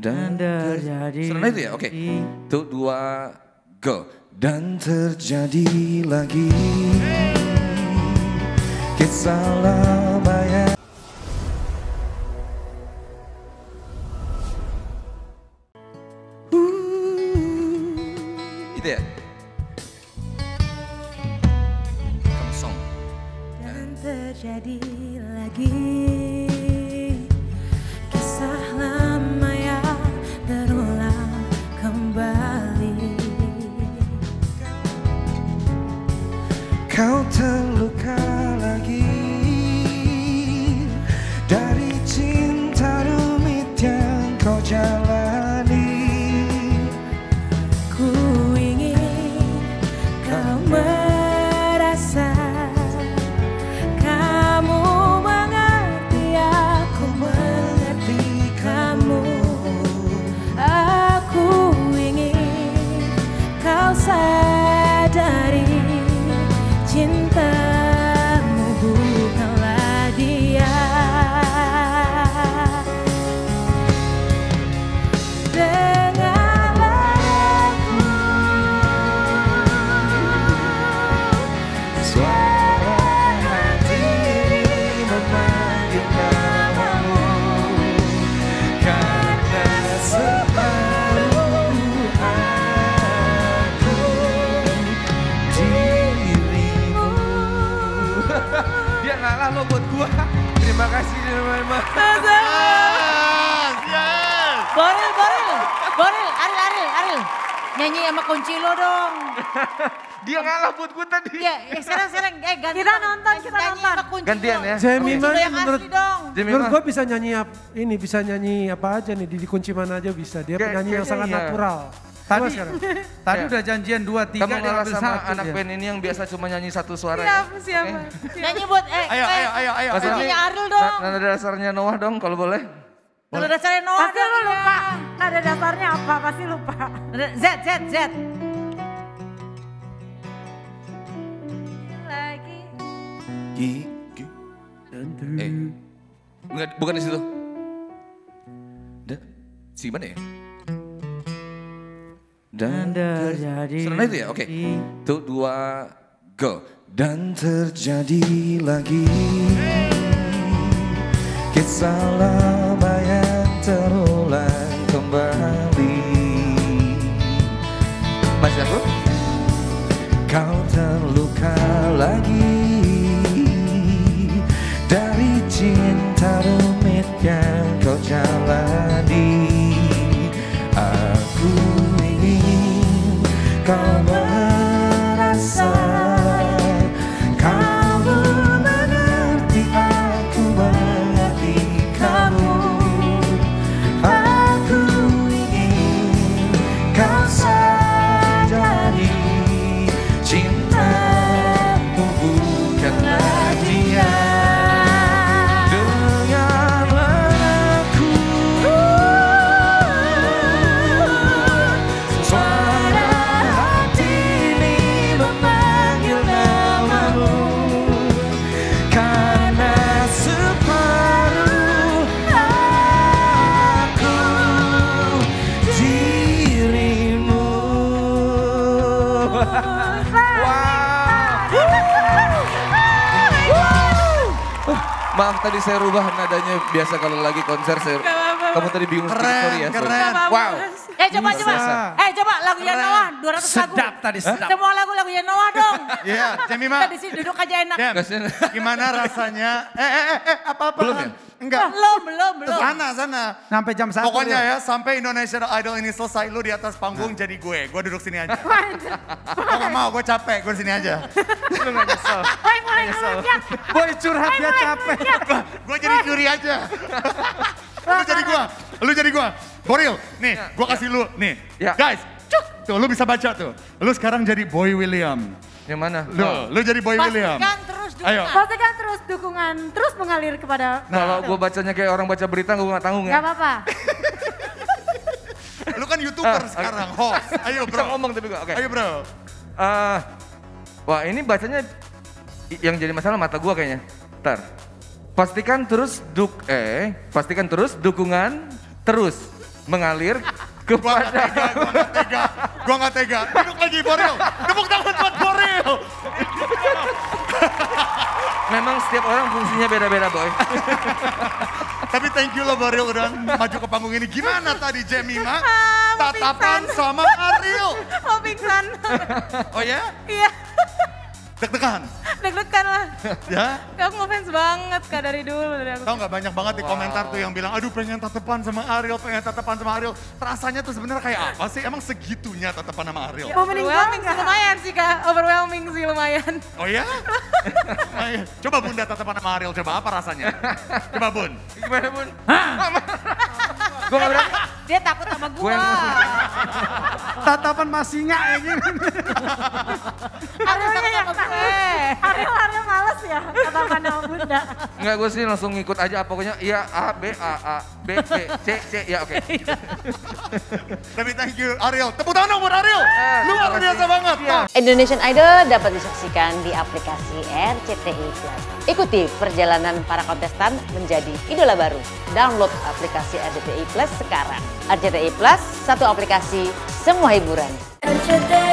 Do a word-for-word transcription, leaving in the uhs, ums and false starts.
Dan terjadi. Serana itu ya, oke. Okay. Tuh, dua, go. Dan terjadi lagi kisah lama yang uh, itu ya. Kamu song. Dan terjadi lagi kisah lama yang terulang kembali. Kau terluka lagi dari cinta rumit yang kau jalani. Ku ingin kau merasa, kamu mengerti, aku mengerti kamu. Aku ingin kau sadari cintamu bukanlah dia. Dengarlah aku, Suara hati memanggil namamu, karena separuh aku dirimu. Dia ngalah lo buat gua. Terima kasih teman-teman. Boril, Boril, Boril, Aril, Aril, Aril. Nyanyi sama kunci lo dong. Dia ngalah buat gua tadi. Iya, eh, sekarang, sekarang, eh ganti. Kita nonton, kita nyanyi nonton. sama kunci Gantian lo. ya. Jemima Kunci lo yang menurut, asli dong. menurut gue bisa nyanyi ap- ini bisa nyanyi apa aja nih, di kunci mana aja bisa. Dia Kayak- penyanyi yang kayaknya sangat iya. natural. Tadi, Coba sekarang. tadi Ya. udah janjian dua, tiga, Kamu dia ngalah ambil sama satu anak dia. band ini yang biasa cuma nyanyi satu suara. siapa, ya? siapa? Oke. Nyanyi buat, eh, Ayo, eh, ayo, ayo, ayo. Maksudnya- kuncinya Aril dong. Nada dasarnya Noah dong kalau boleh. Kalau dasarnya Noah Pasti dong, lu iya. lupa, nada dasarnya apa, pasti lupa. Nada- Z, Z, Z. Lagi. Gi, gi. Eh, bukan, bukan di situ. Da, si mana ya? Dan terjadi. Serana itu ya, oke. Okay. Tuh, dua, go. Dan terjadi lagi kisah lama yang terulang kembali. Masih aku? Kau terluka lagi dari cinta rumit yang kau jalani. Aku ingin kau merasa, kamu mengerti, aku mengerti kamu. Aku ingin kau sadari cintamu bukanlah dia. Dengarlah aku, suara hati ini memanggil namamu, karena separuh aku dirimu. Maaf tadi saya rubah nadanya, biasa kalau lagi konser saya. Kamu tadi bingung Keren, sedikit, sorry ya. sorry. keren. Wow. Eh coba, coba. Bisa. Eh coba lagunya Keren. Noah, dua ratus lagu. Sedap tadi, sedap. Semua lagu lagunya Noah dong. Iya, Jemima. Kita di sini duduk aja enak. Jem, Kasian. gimana rasanya? Eh, eh, eh, eh apa-apa. Belum ya? Enggak. Belum, belum, belum. Sana, sana. Sampai jam satu. Pokoknya ya, sampai Indonesian Idol ini selesai, lu di atas panggung jadi gue. Gue duduk sini aja. Gue gak mau, gue capek, gue di sini aja. Lu gak nyesel. Mulai, mulai, ngelunjak. Boy curhat dia capek. Gue jadi juri aja. Lu jadi gue, lu jadi gue. Boril, nih, gue kasih lu, nih. Ya. Guys, cuk, tuh lu bisa baca tuh. Lu sekarang jadi Boy William. Yang mana? Lu, lu jadi Boy William. Pastikan terus dukungan. Ayo. Pastikan terus dukungan, terus mengalir kepada. Kalau gue bacanya kayak orang baca berita, gue gak tanggung Gak ya. apa-apa. Lu kan YouTuber Ah, sekarang, host. Ayo Bisa bro. ngomong tapi gue, oke. Ayo bro. Eh, wah ini bacanya i- yang jadi masalah mata gue kayaknya. Ntar. Pastikan terus duk, eh, pastikan terus dukungan terus. mengalir Gua gak kepada... tega, gua gak tega, gua gak tega. Duduk lagi Boril, tepuk tangan buat Boril. Memang setiap orang fungsinya beda-beda boy. Tapi thank you loh Boril udah maju ke panggung ini. Gimana tadi Jemima? Ah, mau Tatapan pingsan. sama Ariel. Mau pingsan. Oh ya? Iya, Deg-degan? deg-degan lah. Ya? Aku ngefans banget Kak dari dulu. Dari aku. Tahu nggak banyak banget di komentar tuh yang bilang, aduh pengen tatapan sama Ariel, pengen tatapan sama Ariel. Rasanya tuh sebenarnya kayak apa sih? Emang segitunya tatapan sama Ariel? Mau meninggal Overwhelming sih nggak? lumayan sih Kak, overwhelming sih lumayan. Oh ya? Ayo, coba Bunda tatapan sama Ariel, coba apa rasanya? Coba Bun. Gimana Bun? Gue gak berani. Dia takut sama Gue gua. yang Tatapan masih nggak ya gini. Arielnya yang Takut sama takut. gue. Ariel, Ariel males ya katakan sama bunda. Enggak, gue sih langsung ngikut aja. Pokoknya iya A, B, A, A, B, B, C, C. Ya oke. Tapi thank you Ariel. Tepuk tangan dong buat Ariel. Luar biasa banget. Top. Indonesian Idol dapat disaksikan di aplikasi R C T I Plus. Ikuti perjalanan para kontestan menjadi idola baru. Download aplikasi R C T I Plus sekarang. R C T I Plus, satu aplikasi, semua hiburan. R C T I